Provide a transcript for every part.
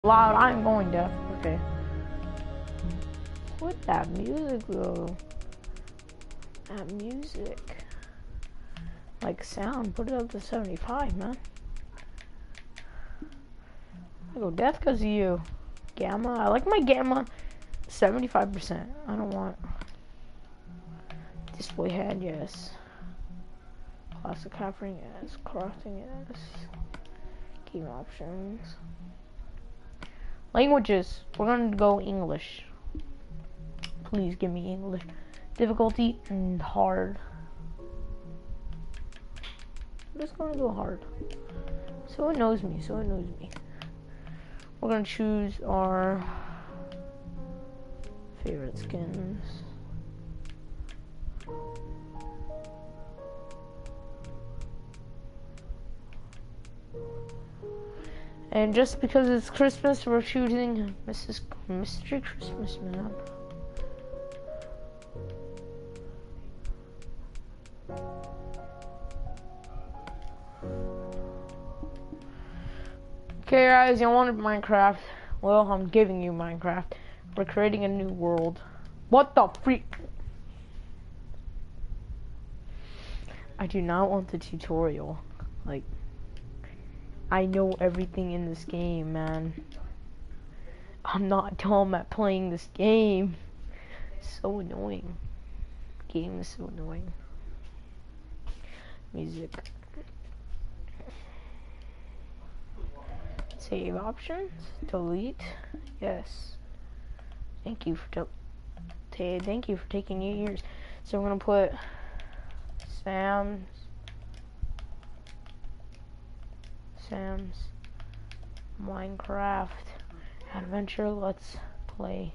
Loud, I'm going deaf. Okay. What that music though? That music. Like sound, put it up to 75, man. I go deaf because of you. Gamma, I like my gamma 75%. I don't want display head, yes. Plastic covering, yes. Crossing, yes. Game options. Languages, we're gonna go English. Please give me English. Difficulty and hard. I'm just gonna go hard. So it knows me, We're gonna choose our favorite skins. And just because it's Christmas, we're choosing Mystery Christmas, man. Okay guys, you wanted Minecraft. Well, I'm giving you Minecraft. We're creating a new world. What the freak? I do not want the tutorial. Like, I know everything in this game, man. I'm not dumb at playing this game. So annoying. Game is so annoying. Music. Save options. Delete. Yes. Thank you for taking your years. So we're gonna put Sam's Minecraft Adventure. Let's play.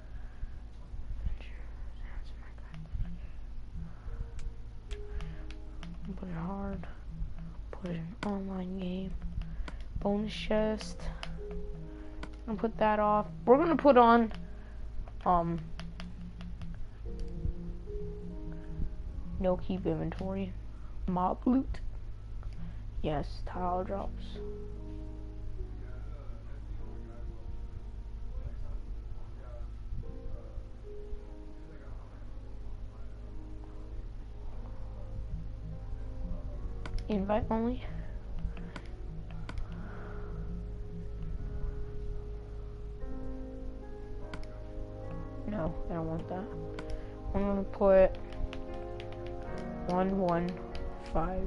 Put it hard. Put it in online game. Bonus chest. I'm gonna put that off. We're gonna put on no keep inventory. Mob loot. Yes, tile drops. Invite only. No, I don't want that. I'm gonna put 115.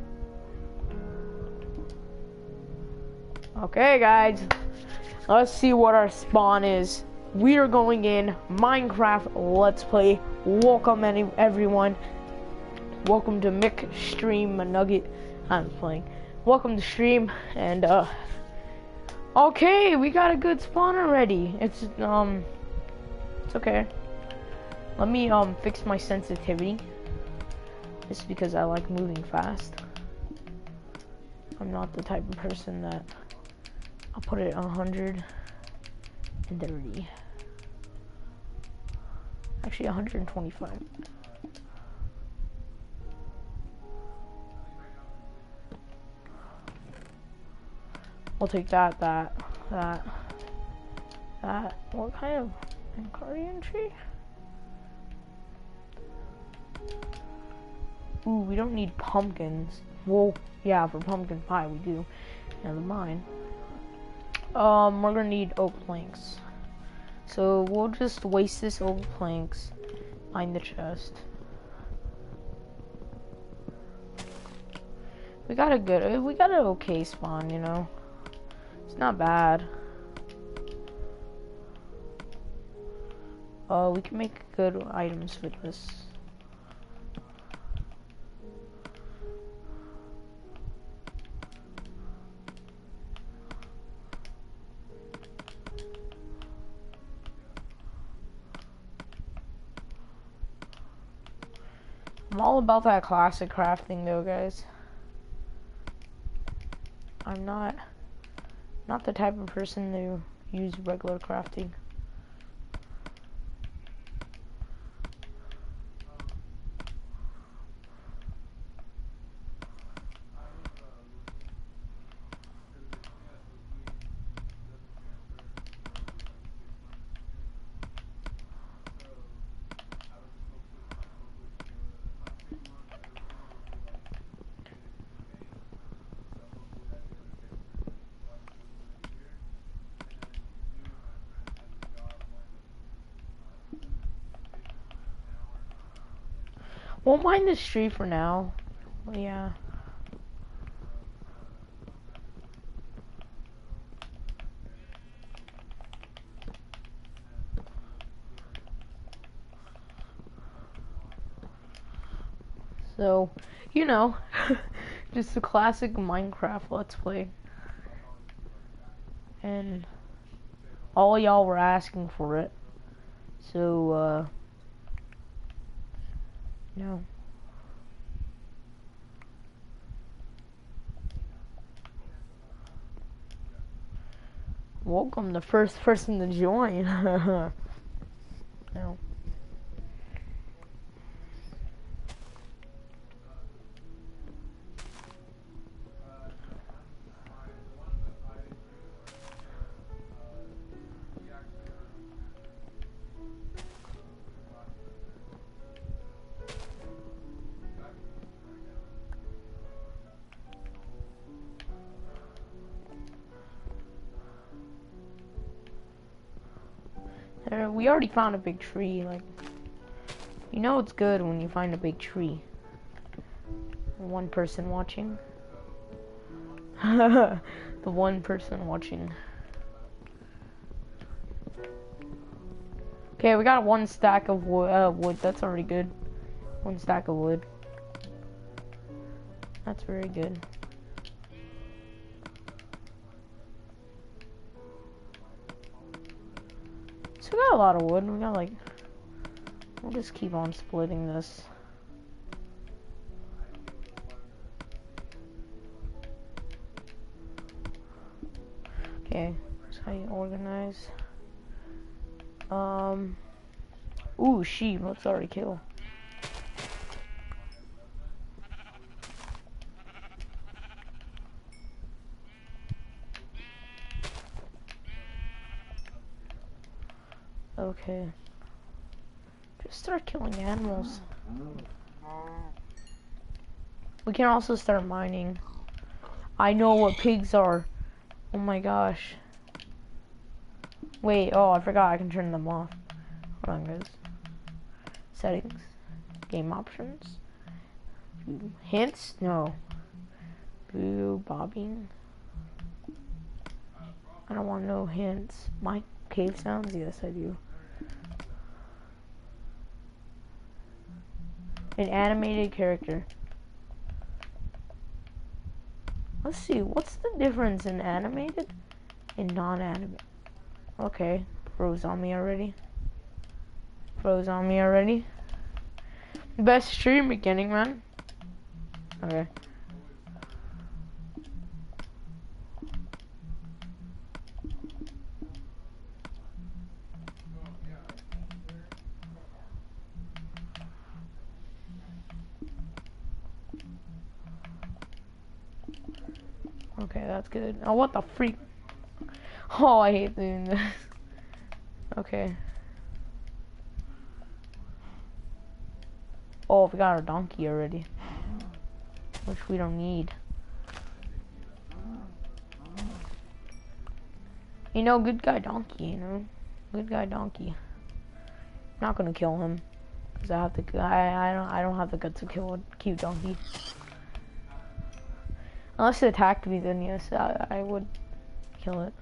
Okay, guys. Let's see what our spawn is. We are going in Minecraft Let's Play. Welcome everyone. Welcome to Mick Stream Nugget. I'm playing. Welcome to stream and okay, we got a good spawn already. It's okay. Let me fix my sensitivity. Just because I like moving fast. I'm not the type of person that I'll put it 130. Actually 125. We'll take that. What kind of Encardian tree? Ooh, we don't need pumpkins. Well, yeah, for pumpkin pie we do. Never mind. We're gonna need oak planks. So we'll just waste this oak planks behind the chest. We got an okay spawn, you know. It's not bad. We can make good items with this. I'm all about that classic crafting though, guys. I'm not the type of person to use regular crafting. Won't mind this tree for now. Well, yeah. So, you know, just a classic Minecraft Let's Play. And all y'all were asking for it. So, you know. Welcome, the first person to join. No. We already found a big tree, like, you know it's good when you find a big tree. One person watching. The one person watching. Okay, we got one stack of wood, that's already good. One stack of wood. That's very good. So we got a lot of wood. We got like, we'll just keep on splitting this. Okay, that's how you organize. Ooh, sheep. Let's already kill. Okay. Just start killing animals. We can also start mining. I know what pigs are. Oh my gosh. Wait, oh, I forgot I can turn them off. Hold on, guys. Settings. Game options. Hints? No. Boo, bobbing. I don't want no hints. My cave sounds? Yes, I do. An animated character. Let's see, what's the difference in animated and non-animated? Okay, froze on me already. Froze on me already. Best stream beginning, man. Okay. Okay, that's good. Oh, what the freak? Oh, I hate doing this. Okay. Oh, we got our donkey already. Which we don't need. You know, good guy donkey, you know? Good guy donkey. Not gonna kill him. Cause I have to, I don't have the guts to kill a cute donkey. Unless it attacked me, then yes, I would kill it.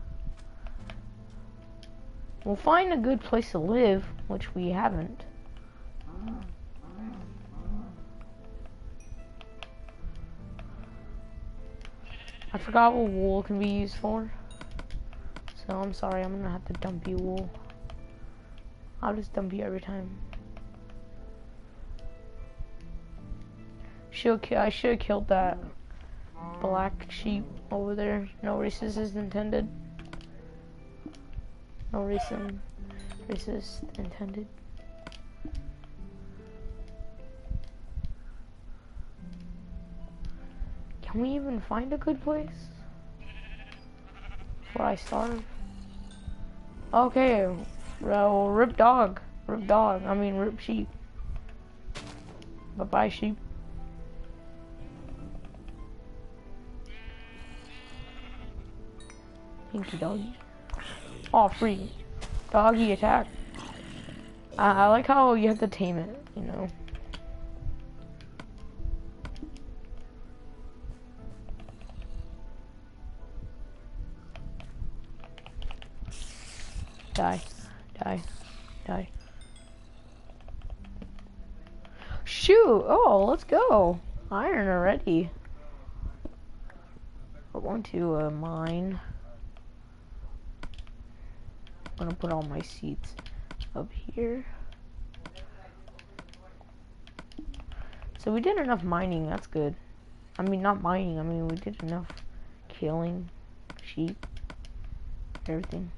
We'll find a good place to live, which we haven't. I forgot what wool can be used for. So I'm sorry, I'm gonna have to dump you wool. I'll just dump you every time. I should have killed that black sheep over there. No racist intended. No racist intended. Can we even find a good place before I starve? Okay, well, rip dog. Rip dog. I mean, rip sheep. Bye-bye, sheep. Pinky doggy. Oh, free. Doggy attack. I like how you have to tame it, you know. Die. Die. Die. Shoot! Oh, let's go. Iron already. We're going to mine. I'm gonna put all my seeds up here. So we did enough mining, that's good. I mean, not mining, I mean, we did enough killing sheep, everything.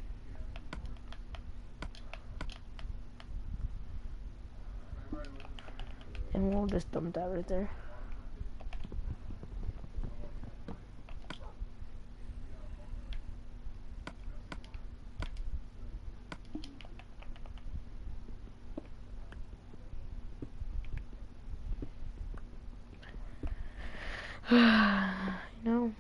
And we'll just dump that right there. No.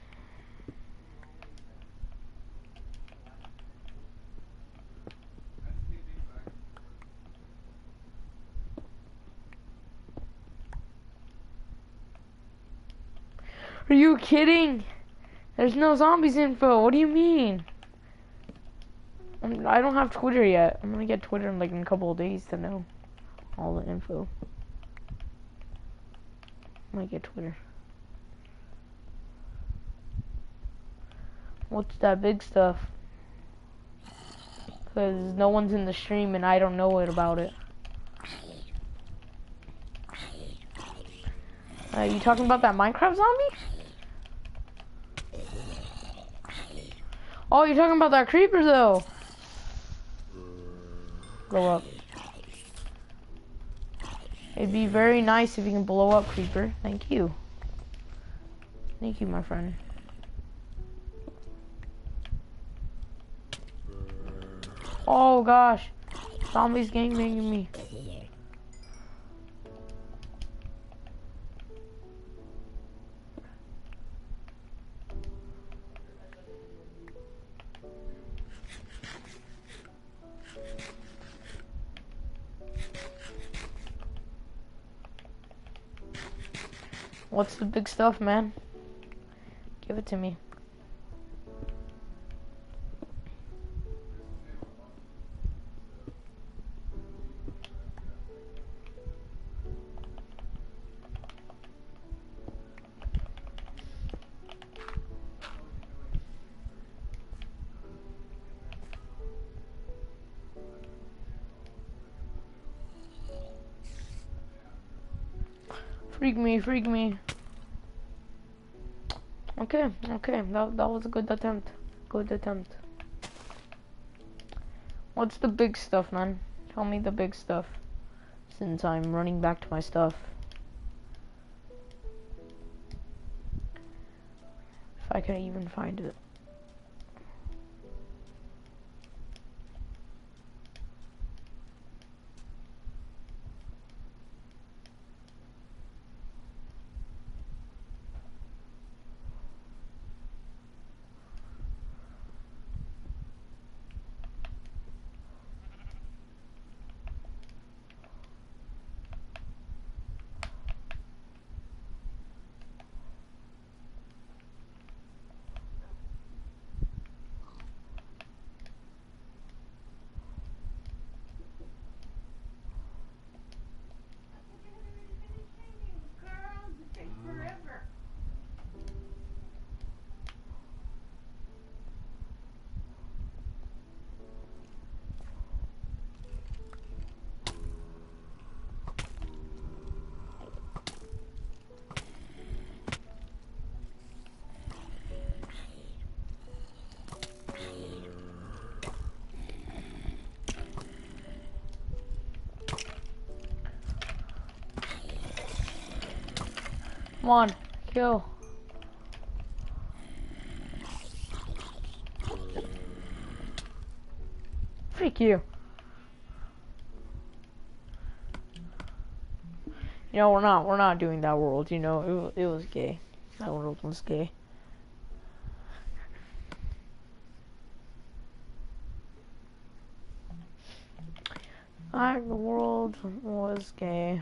Are you kidding? There's no zombies info. What do you mean? I don't have Twitter yet. I'm gonna get Twitter in like in a couple of days to know all the info. I might get Twitter. What's that big stuff? Cause no one's in the stream and I don't know about it. You talking about that Minecraft zombie? Oh, you're talking about that creeper though. Blow up. It'd be very nice if you can blow up, creeper. Thank you. Thank you, my friend. Oh gosh, zombies gangbanging me. What's the big stuff, man? Give it to me. Freak me, freak me. Okay, okay, that was a good attempt. Good attempt. What's the big stuff, man? Tell me the big stuff. Since I'm running back to my stuff. If I can even find it. Come on, kill. Freak you. You know, we're not doing that world, you know, it was gay. That world was gay. The world was gay.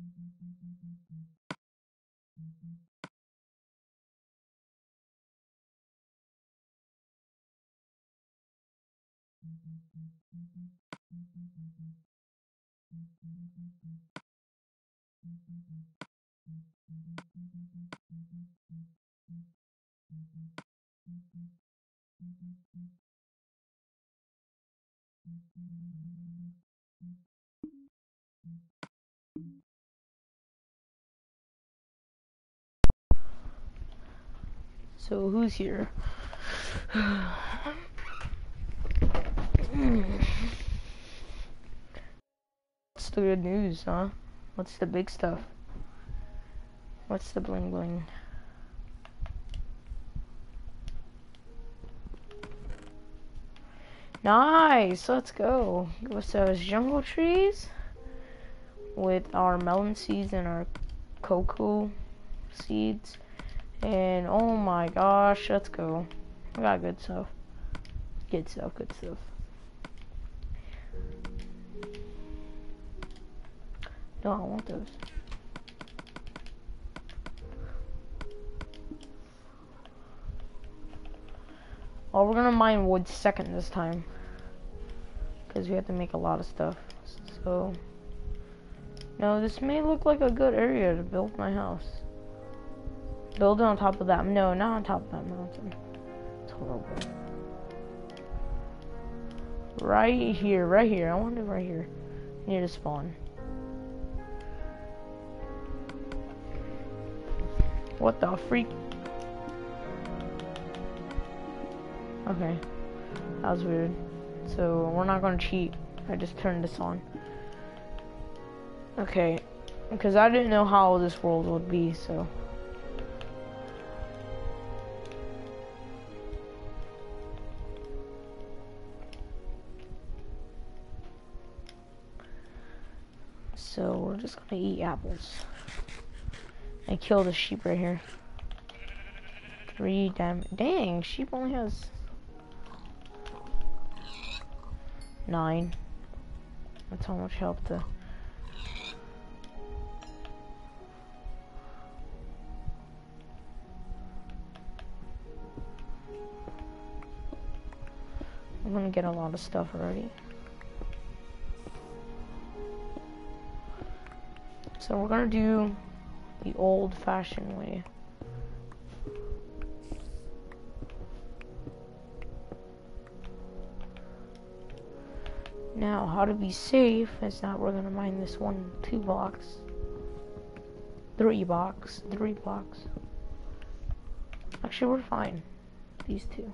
So who's here? What's the good news, huh? What's the big stuff? What's the bling bling? Nice, let's go. Give us those jungle trees with our melon seeds and our cocoa seeds. And oh my gosh, let's go. I got good stuff. Good stuff, good stuff. No, I want those. Oh, we're gonna mine wood second this time. Because we have to make a lot of stuff. So, no, this may look like a good area to build my house. Build it on top of that. No, not on top of that mountain. It's horrible. Right here, right here. I want it right here. Near the spawn. What the freak? Okay. That was weird. So, we're not gonna cheat. I just turned this on. Okay. Because I didn't know how this world would be, so. So, we're just gonna eat apples. And kill the sheep right here. 3 damage. Dang, sheep only has 9. That's how much help to. I'm gonna get a lot of stuff already. So we're gonna do the old-fashioned way. Now, how to be safe is that we're gonna mine this 2 blocks. 3 blocks. Actually, we're fine. These 2.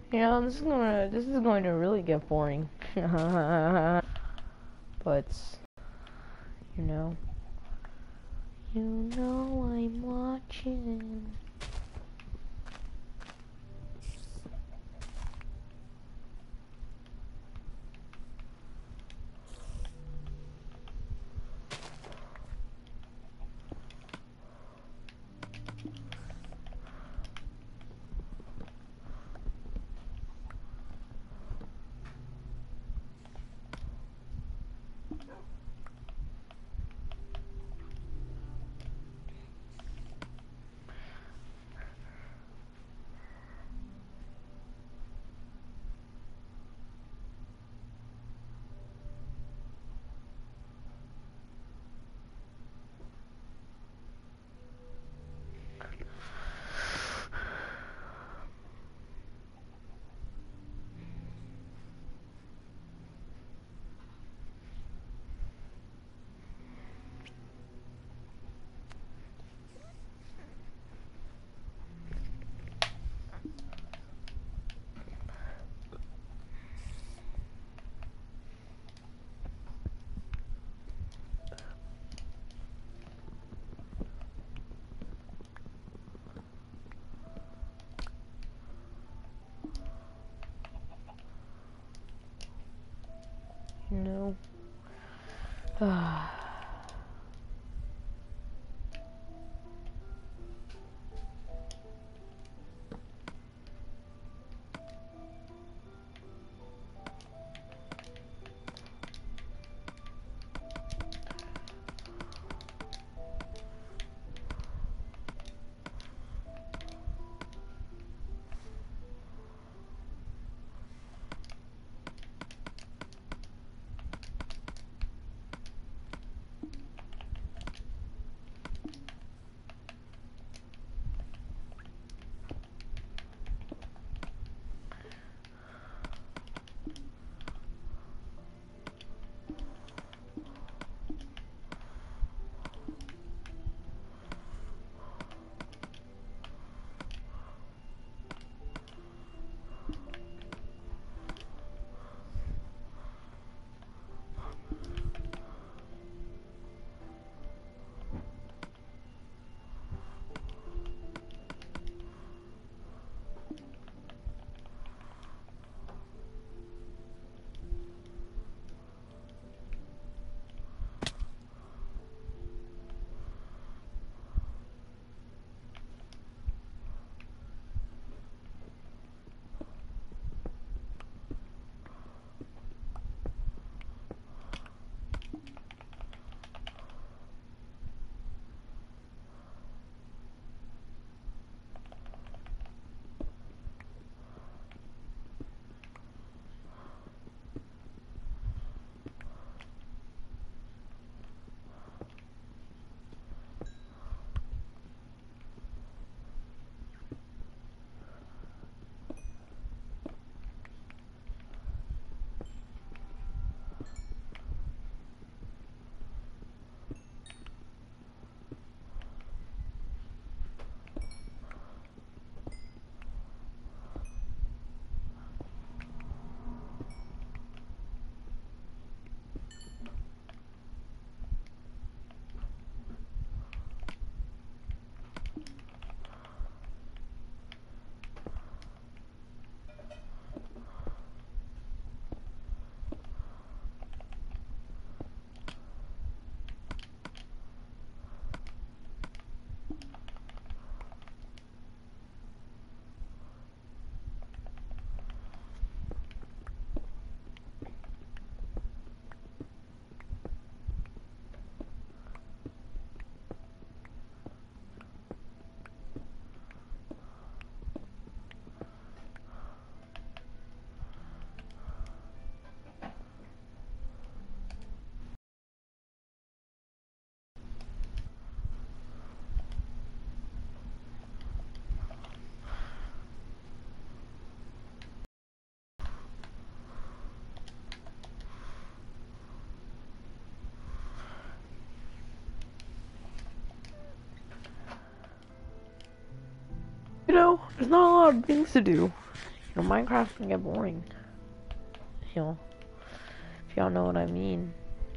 You know, this is going to really get boring. But you know, I'm watching. You know. You know, there's not a lot of things to do. You know, Minecraft can get boring. You know, if y'all know what I mean.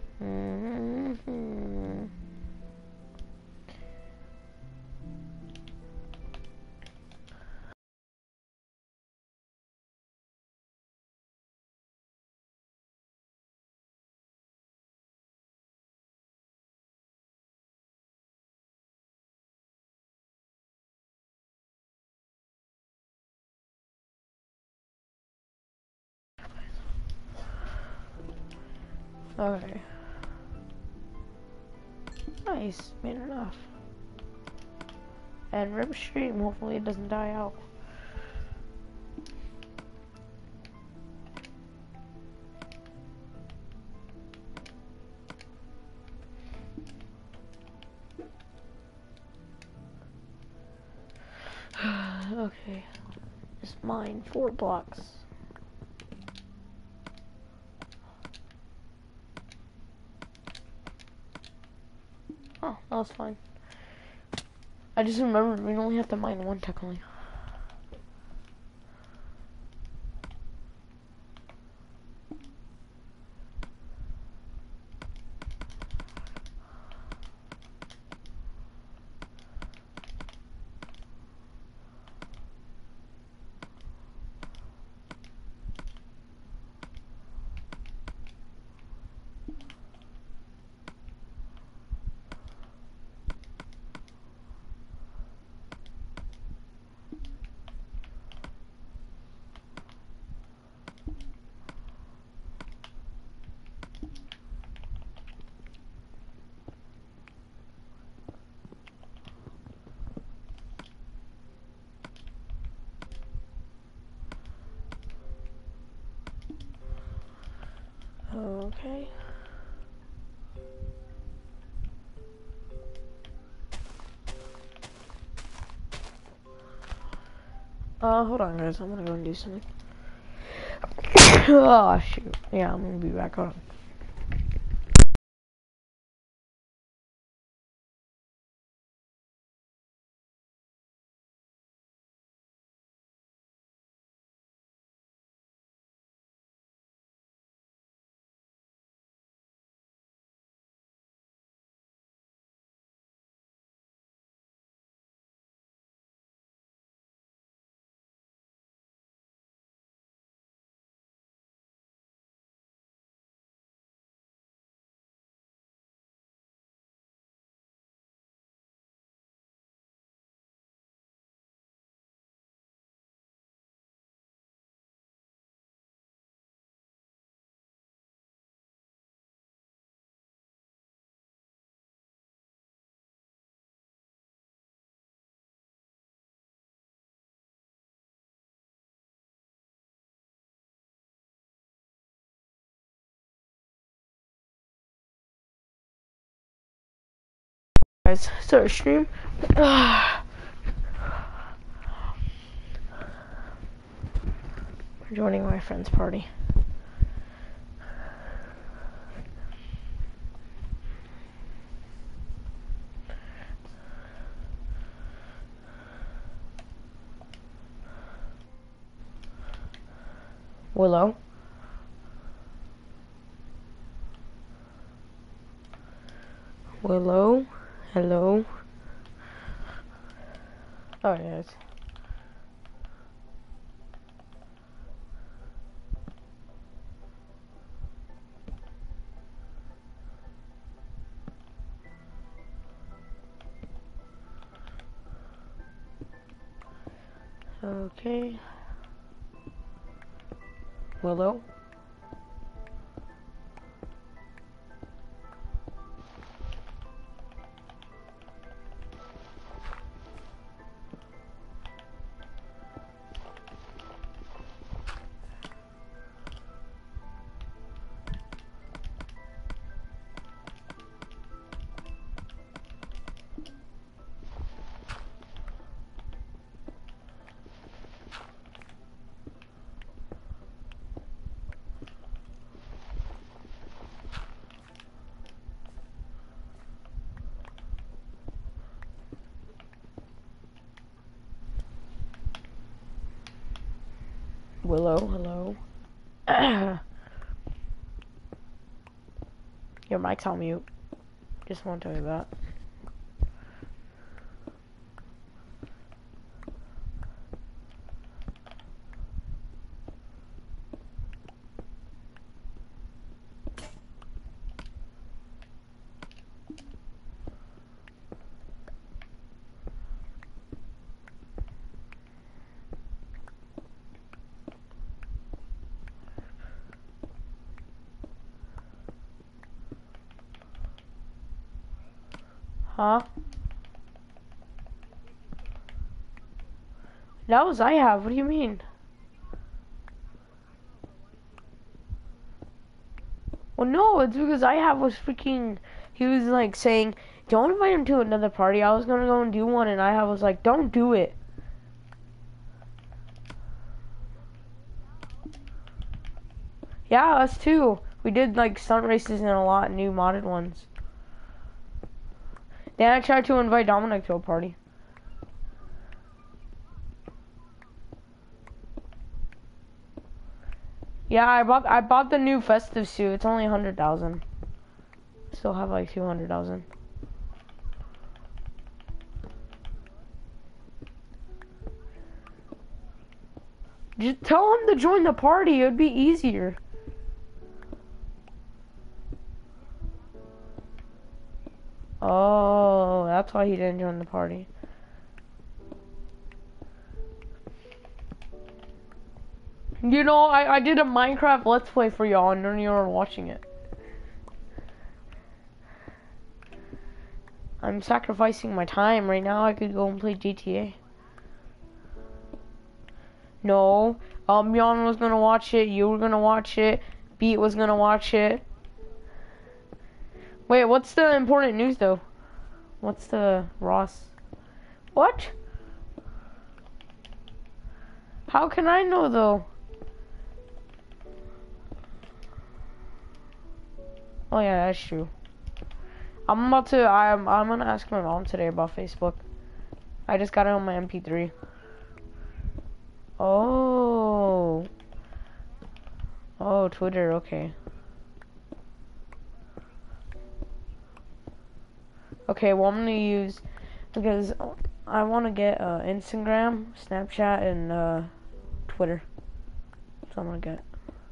Okay. Nice, made enough. And rip stream, hopefully it doesn't die out. Okay. Just mine 4 blocks. Oh, that was fine. I just remembered we only have to mine 1 technically. Okay. Hold on guys, I'm gonna go and do something. Oh shoot. Yeah, I'm gonna be back on. Guys, start stream. Joining my friend's party. Willow. Willow. Hello. Oh yes. Okay. Willow. Willow, hello. Your mic's on mute. Just want to tell you that. Huh? That was I have. What do you mean? Well, no, it's because I have was freaking. He was like saying, "Don't invite him to another party." I was gonna go and do one, and I was like, "Don't do it." Yeah, us too. We did like stunt races and a lot of new modded ones. Then I tried to invite Dominic to a party. Yeah, I bought the new festive suit. It's only 100,000. Still have like 200,000. Just tell him to join the party. It'd be easier. Oh, that's why he didn't join the party. You know, I did a Minecraft Let's Play for y'all and none of you were watching it. I'm sacrificing my time right now. I could go and play GTA. No, Jan was gonna watch it. You were gonna watch it. Beat was gonna watch it. Wait, what's the important news though? What's the Ross? What? How can I know though? Oh yeah, that's true. I'm gonna ask my mom today about Facebook. I just got it on my MP3. Oh. Oh, Twitter, okay. Okay, well I'm gonna use, because I wanna get Instagram, Snapchat, and Twitter. That's what I'm gonna get.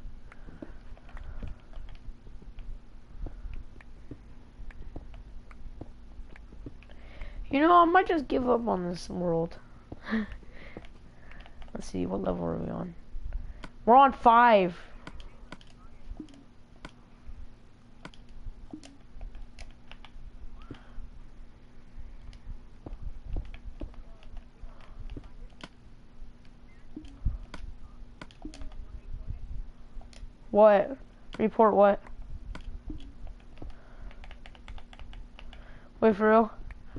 You know, I might just give up on this world. Let's see, what level are we on? We're on 5. What? Report what? Wait, for real?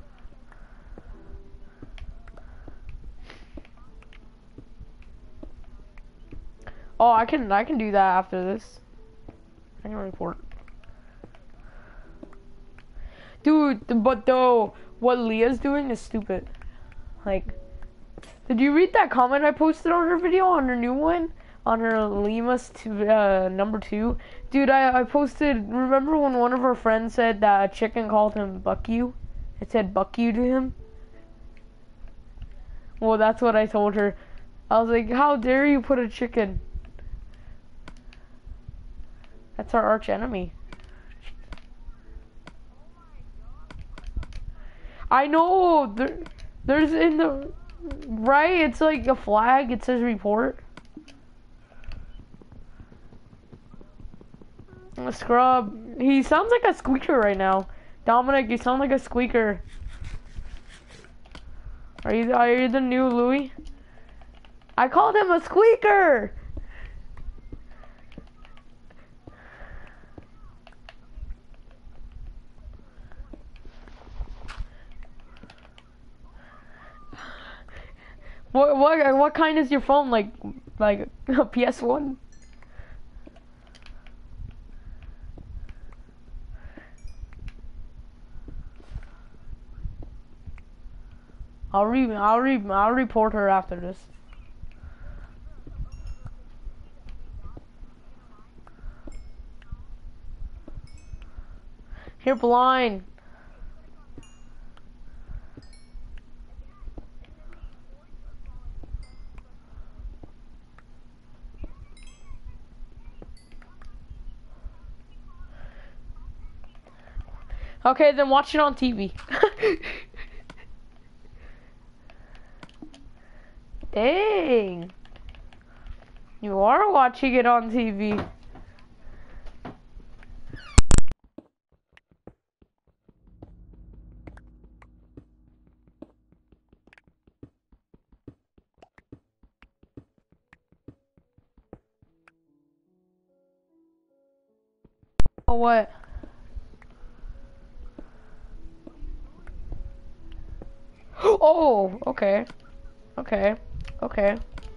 Oh, I can do that after this. I can report. Dude, but though, what Leah's doing is stupid. Like, did you read that comment I posted on her video, on her new one? On her Lima's number 2? Dude, I posted, remember when one of her friends said that a chicken called him Buck you? It said Buck you to him? Well, that's what I told her. I was like, how dare you put a chicken? That's our arch enemy. I know, there's in the, right, it's like a flag, it says report. A scrub. He sounds like a squeaker right now. Dominic, you sound like a squeaker. Are you the new Louis? I called him a squeaker! What kind is your phone? Like a PS1? I'll report her after this. You're blind. Okay, then watch it on TV. Dang. You are watching it on TV. Oh, what? Oh, okay. Okay. Okay.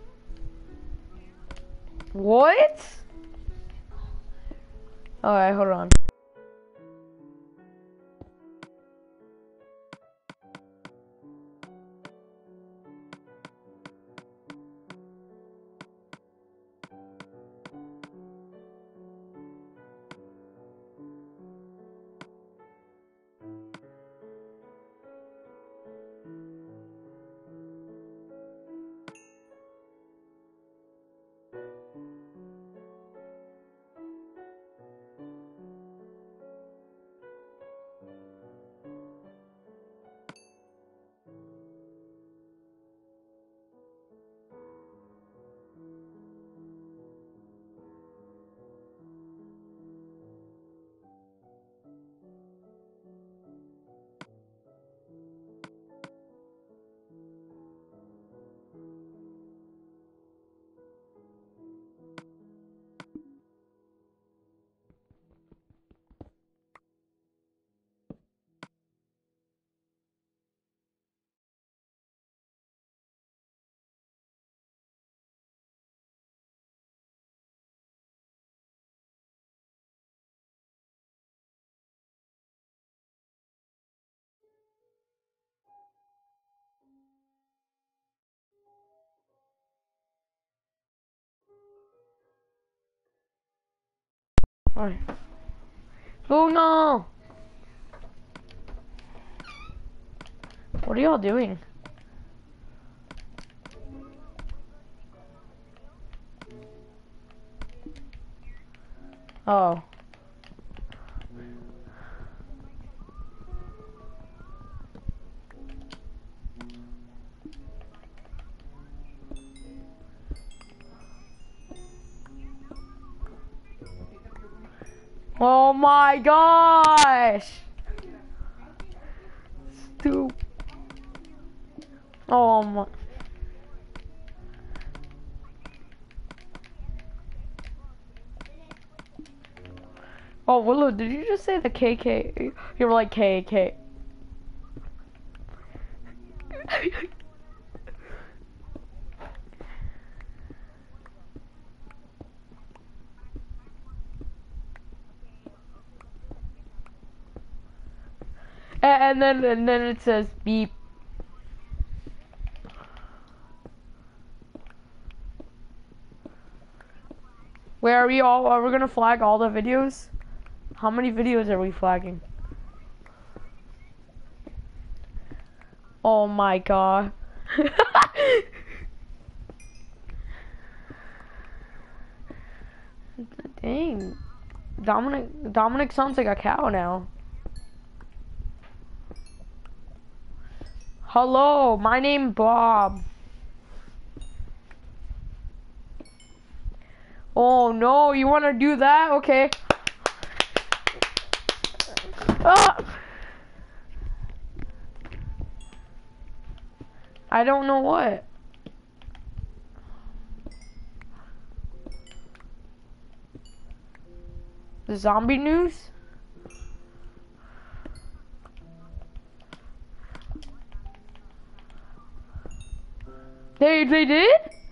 What? Alright, hold on. Alright. Oh no! What are y'all doing? Oh. Oh my gosh! Stupid. Oh my. Oh, Willow, did you just say the KK? You were like KK. And then it says beep. Where are we all? Are we gonna flag all the videos? How many videos are we flagging? Oh my god. Dang. Dominic sounds like a cow now. Hello, my name Bob. Oh no, you wanna do that? Okay. Ah! I don't know what. The zombie news? They did?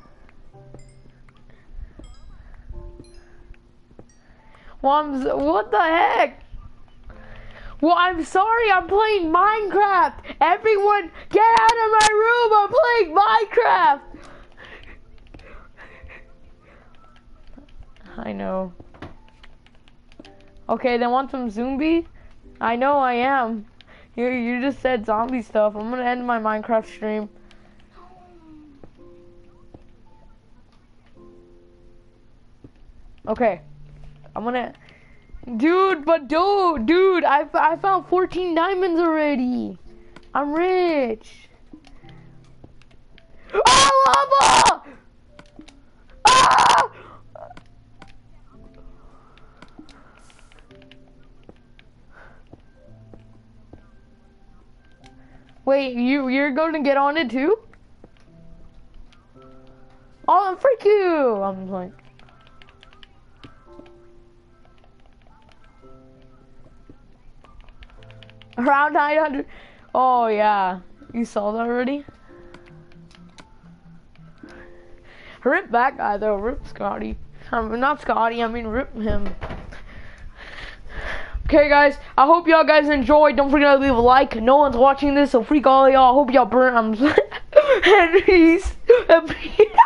Well, what the heck? Well, I'm sorry, I'm playing Minecraft. Everyone, get out of my room, I'm playing Minecraft. I know. Okay, they want some zombie? I know I am. You just said zombie stuff. I'm gonna end my Minecraft stream. Okay. I'm gonna... Dude, I found 14 diamonds already. I'm rich. Ah, lava! Ah! Wait, you're going to get on it too? Oh, freak you! I'm like... Around 900. Oh, yeah. You saw that already? Rip that guy, though. Rip Scotty. Not Scotty, I mean rip him. Okay, guys. I hope y'all guys enjoyed. Don't forget to leave a like. No one's watching this, so freak all y'all. Hope y'all burn. Henry's.